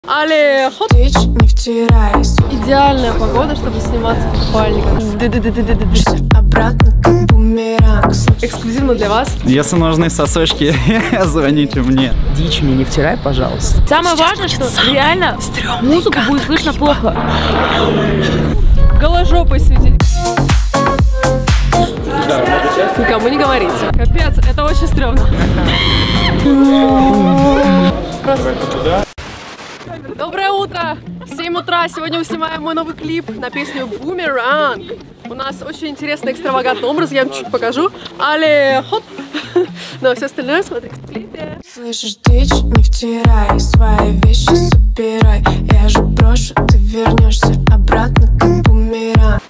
Але хоп. Идеальная погода, чтобы сниматься в купальниках. Эксклюзивно для вас. Если нужны сосочки, звоните мне. Дичь мне не втирай, пожалуйста. Самое важное, что реально музыку будет слышно плохо. Голожопой светить. Никому не говорите. Капец, это очень стрёмно. Доброе утро! 7 утра. Сегодня мы снимаем мой новый клип на песню «Бумеранг». У нас очень интересный экстравагантный образ, я вам чуть покажу. Але хоп! Но все остальное смотрите в клипе. Слышишь, дичь, не втирай, свои вещи собирай. Я же брошу, ты вернешься обратно, как бумеранг.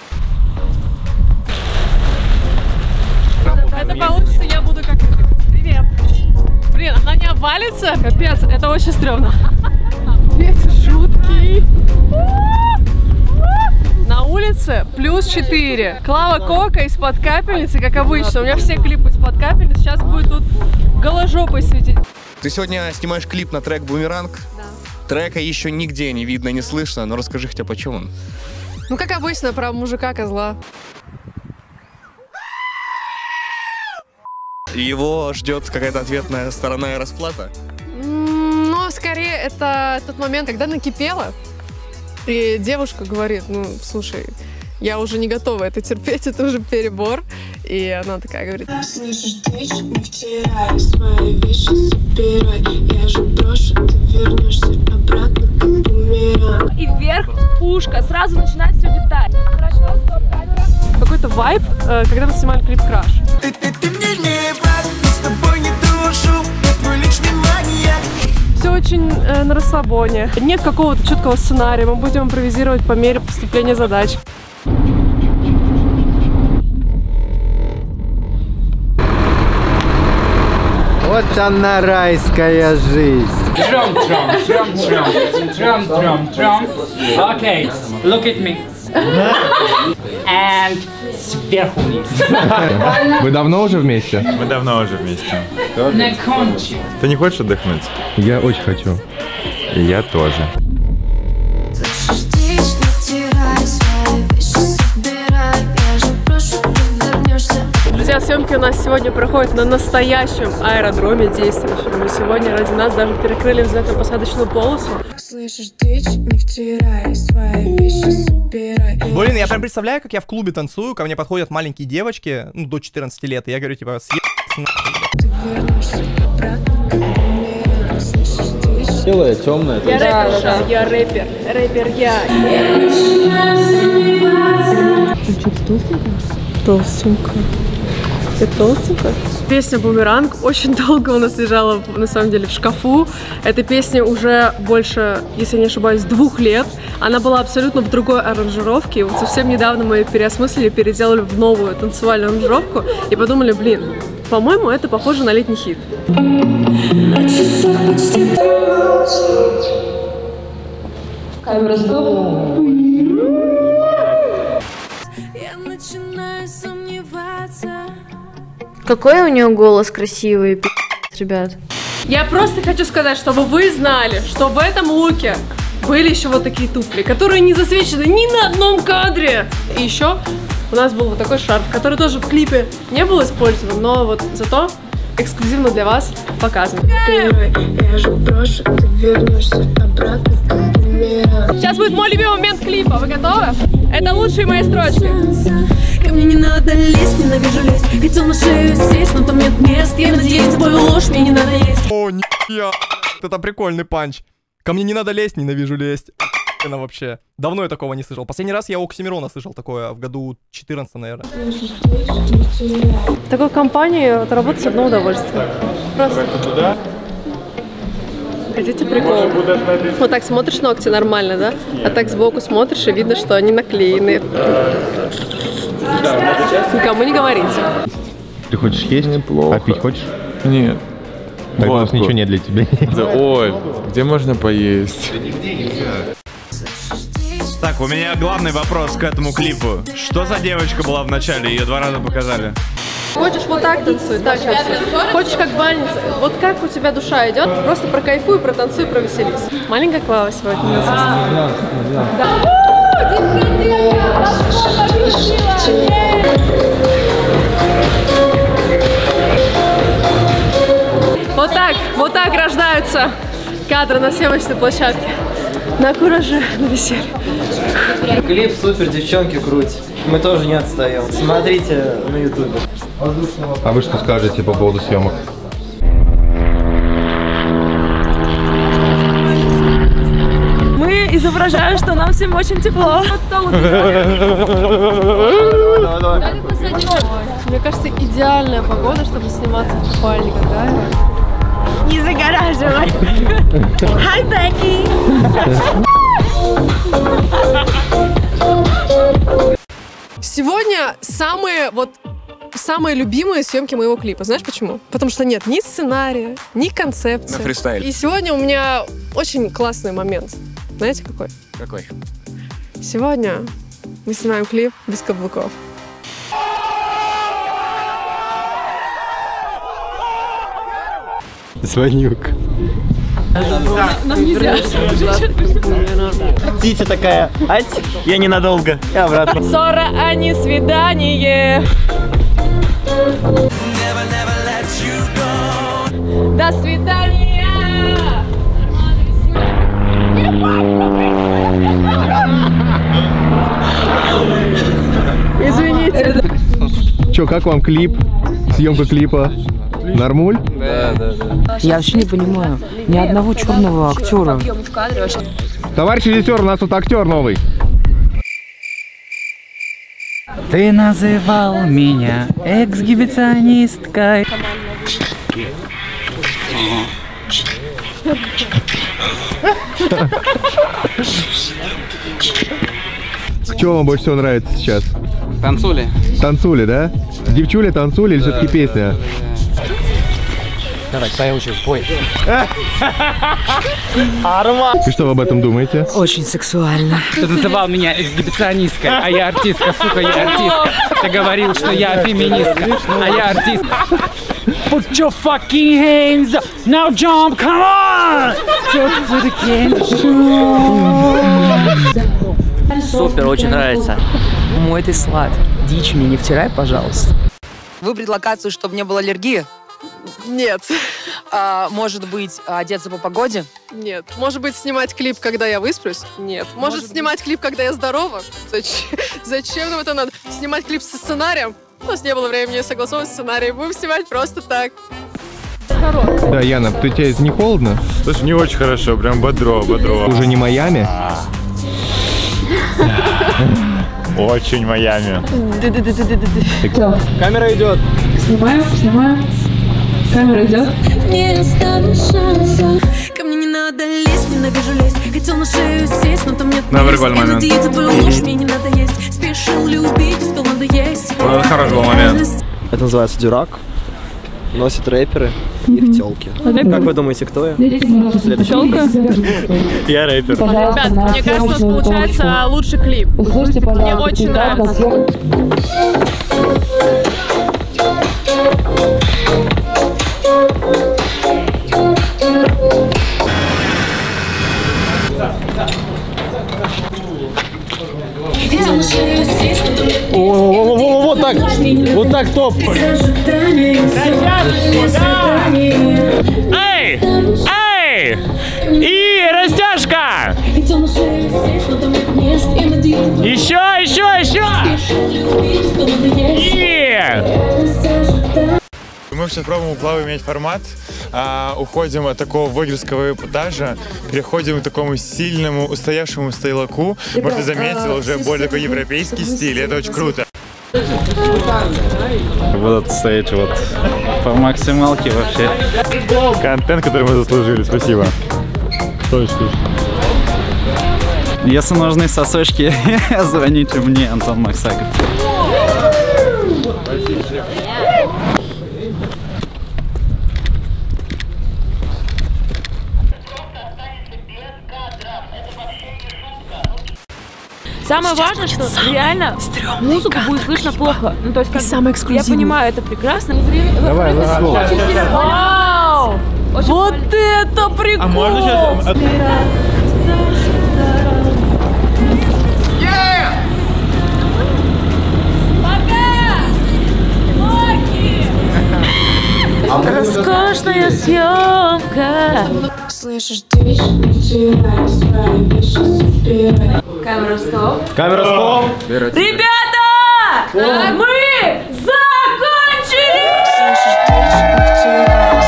Это получится, я буду как... Привет! Блин, она не обвалится? Капец, это очень стрёмно. Ветер жуткий. На улице +4. Клава Кока из-под капельницы, как обычно. У меня все клипы из-под капельницы. Сейчас будет тут голожопой светить. Ты сегодня снимаешь клип на трек «Бумеранг». Да. Трека еще нигде не видно, не слышно, но расскажи хотя бы, почему он. Ну, как обычно, про мужика-козла. Его ждет какая-то ответная сторона и расплата? Ну, скорее, это тот момент, когда накипело, и девушка говорит, ну, слушай, я уже не готова это терпеть, это уже перебор. И она такая говорит: слышишь, дичь, не втирай, свои вещи собирай. Я же брошу, ты вернешься обратно, как бумеранг. И вверх пушка, сразу начинает все летать. Хорошо, стоп, камера. Какой-то вайб, когда мы снимали клип «Краш». Ты мне не враг, с тобой не дружу, я твой личный маньяк. Все очень на расслабоне. Нет какого-то четкого сценария. Мы будем импровизировать по мере поступления задач. Вот она, райская жизнь. Trump. Okay, look at me. And сверху вниз. Вы давно уже вместе? Мы давно уже вместе. На кончик. Ты не хочешь отдохнуть? Я очень хочу. И я тоже. Слышишь, дичь, не втирай, свои вещи собирай. Я же брошу, ты вернешься. Друзья, съемки у нас сегодня проходят на настоящем аэродроме действующем. И сегодня ради нас даже перекрыли взлетно-посадочную полосу. Слышишь, дичь, не втирай, свои вещи собирай. Блин, я прям представляю, как я в клубе танцую, ко мне подходят маленькие девочки, ну, до 14 лет, и я говорю, типа, Ты вернешься обратно, как бумеранг. Слышишь, дичь. Белая, темная. Я рэперша, я рэпер. Рэпер я. Ты что-то толстенькая? Толстенькая. Ты толстенькая? Песня «Бумеранг» очень долго у нас лежала, на самом деле, в шкафу. Эта песня уже больше, если не ошибаюсь, 2 лет. Она была абсолютно в другой аранжировке. И вот совсем недавно мы ее переосмыслили, переделали в новую танцевальную аранжировку и подумали, блин, по-моему, это похоже на летний хит. На часах почти Камера стоп. я начинаю сомневаться. Какой у нее голос красивый, ребят. Я просто хочу сказать, чтобы вы знали, что в этом луке были еще вот такие туфли, которые не засвечены ни на одном кадре. И еще у нас был вот такой шарф, который тоже в клипе не был использован, но вот зато эксклюзивно для вас показан. Я же брошу, ты вернешься обратно, как бумеранг. Сейчас будет мой любимый момент клипа. Вы готовы? Это лучшие мои строчки. Ко мне не надо лезть, ненавижу лезть. Хотел на шею сесть, но там нет мест. Я надеюсь, твою ложь мне не надо есть. о, нихуя, это прикольный панч. Ко мне не надо лезть, ненавижу лезть. Охуенно вообще. Давно я такого не слышал. Последний раз я у Оксимирона слышал такое в году 14, наверное. В такой компании это работать одно удовольствие. Просто. Хотите прикол? Вот так смотришь, ногти нормально, да? А так сбоку смотришь, и видно, что они наклеены. Никому не говорите. Ты хочешь есть? Неплохо. А пить хочешь? Нет. Так у нас ничего нет для тебя. Да, ой, где можно поесть? Так, у меня главный вопрос к этому клипу. Что за девочка была в начале? Ее 2 раза показали. Хочешь вот так танцуй, так танцуй. Хочешь как бальница, вот как у тебя душа идет, просто прокайфуй, протанцуй, провеселись. Маленькая Клава сегодня у нас. Вот так рождаются кадры на съемочной площадке. На кураже, на веселье. Клип супер, девчонки круть. Мы тоже не отстаем. Смотрите на ютубе. А вы что скажете по поводу съемок? Мы изображаем, что нам всем очень тепло. Мне кажется, идеальная погода, чтобы сниматься в купальниках, да? Не загораживай. Hi, Becky. Сегодня самые любимые съемки моего клипа. Знаешь почему? Потому что нет ни сценария, ни концепции. На фристайле. И сегодня у меня очень классный момент. Знаете какой? Какой? Сегодня мы снимаем клип без каблуков. Звонюк. Нам нельзя. Птица такая, ать, я ненадолго. И обратно. Ссора, а не свидание. До свидания. Извините. Чё, как вам клип? Съемка клипа? Нормуль? Да. Я вообще не понимаю, ни одного черного актера. Товарищ режиссер, у нас тут актер новый. Ты называл меня эксгибиционисткой. Что вам больше всего нравится сейчас? Танцули. Танцули, да? Девчули, танцули или все-таки песня? Давай, твоя очередь, пой. И что вы об этом думаете? Очень сексуально. Ты называл меня эксгибиционисткой, а я артистка, сука, я артистка. Ты говорил, что я феминистка, а я артистка. Put your fucking hands up, now jump, come on! Супер, очень нравится. Мой ты сладкий. Дичь мне не втирай, пожалуйста. Выбрать локацию, чтобы не было аллергии? Нет. Может быть, одеться по погоде? Нет. Может быть, снимать клип, когда я высплюсь? Нет. Может снимать клип, когда я здорова? Зачем нам это надо? Снимать клип со сценарием? У нас не было времени согласовывать сценарий. Будем снимать просто так. Да, Яна, тебе не холодно? Слушай, не очень хорошо, прям бодро. Уже не Майами? Очень Майами. Камера идет. Снимаю. Камера идет. Не оставлю шанса. Ко мне не надо лезть, ненавижу лезть. Хотел на шею сесть, но там нет мест. Прикольный момент. Я надеюсь, твою ложь мне не надо есть. Спешил любить, стал надо есть. Хороший был момент. Это называется дурак. Носят рэперы, их тёлки. Как вы думаете, кто я? Тёлка? Я рэпер. Ребят, мне кажется, у нас получается лучший клип. Мне очень нравится. Вот так топ. Эй! И растяжка! Еще! Мы сейчас пробуем у Клавы менять формат, уходим от такого блогерского эпатажа, переходим к такому сильному, устоявшему стейлаку. Может, ты заметил, уже более такой европейский стиль, это очень круто. Вот этот стейдж вот по максималке вообще. Контент, который мы заслужили, спасибо. Точно. Если нужны сосочки, звоните мне, Антон Максаков. Самое важное, что реально музыку будет слышно плохо. Ну, то есть, как самое я эксклюзивное. понимаю, это прекрасно. Давай, Вау! Вот это прикол! А можно сейчас... Роскошная съемка. Слышишь, ты вытирай свои вещи, собирай. Камера стоп. Камера стоп. Ребята! Мы закончили! Слышишь, ты вытирай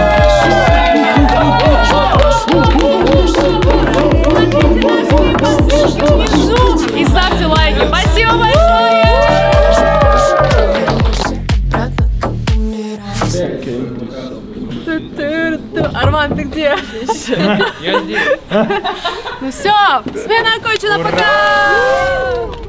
свои вещи, И ставьте лайки. Спасибо большое! Арман, ты где? Я здесь. Ну все, смена окончена, пока!